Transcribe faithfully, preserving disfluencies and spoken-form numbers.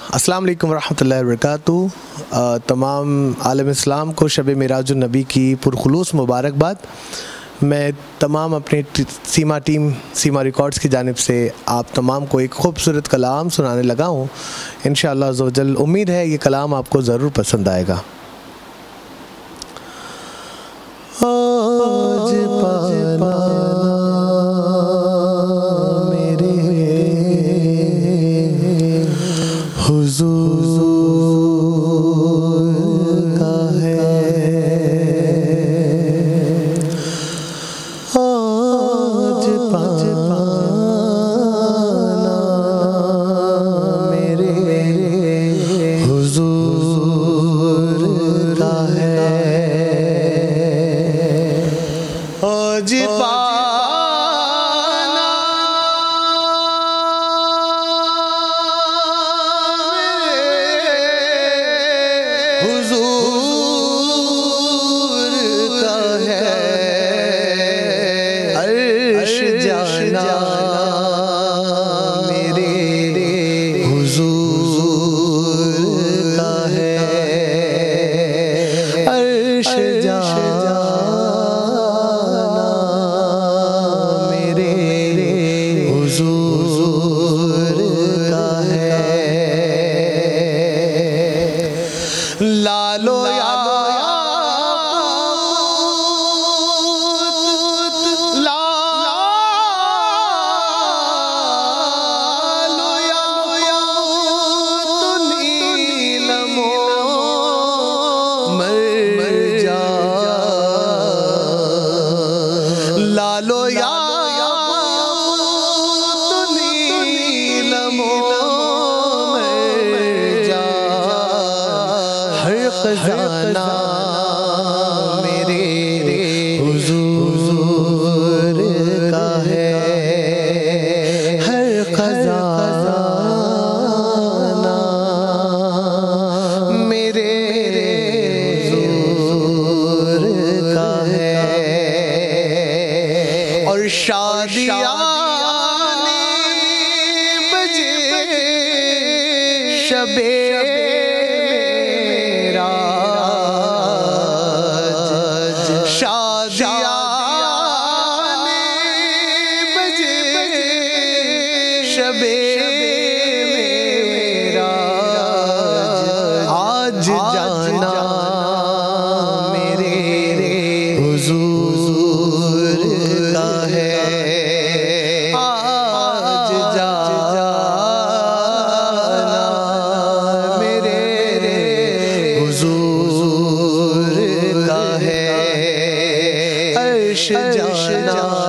अस्सलाम वालेकुम रहमतुल्लाहि व बरकातुहू। तमाम आलम इस्लाम को शब मिराजुन नबी की पुरखुलूस मुबारकबाद। मैं तमाम अपनी सीमा टीम सीमा रिकॉर्ड्स की जानिब से आप तमाम को एक खूबसूरत कलाम सुनाने लगा हूँ। इंशाअल्लाह अज़्ज़ व जल उम्मीद है ये कलाम आपको ज़रूर पसंद आएगा। आज पाना मेरे हुज़ूर का है, आज पाना मेरे हुज़ूर का है, आज पाना हुज़ूर का है, अर्श जाना मेरे हुज़ूर का है, अर्श जाना हुज़ूर का है। लालो याकूत लालो याकूत नीलमो मरजा, लालो या खजाना मेरे हुज़ूर का है, हर खजाना मेरे हुज़ूर का है। और शादियाँ बजे शबे शबे मेरा आज जाना मेरे हुज़ूर का है, आज जाना मेरे हुज़ूर का है, अर्श जाना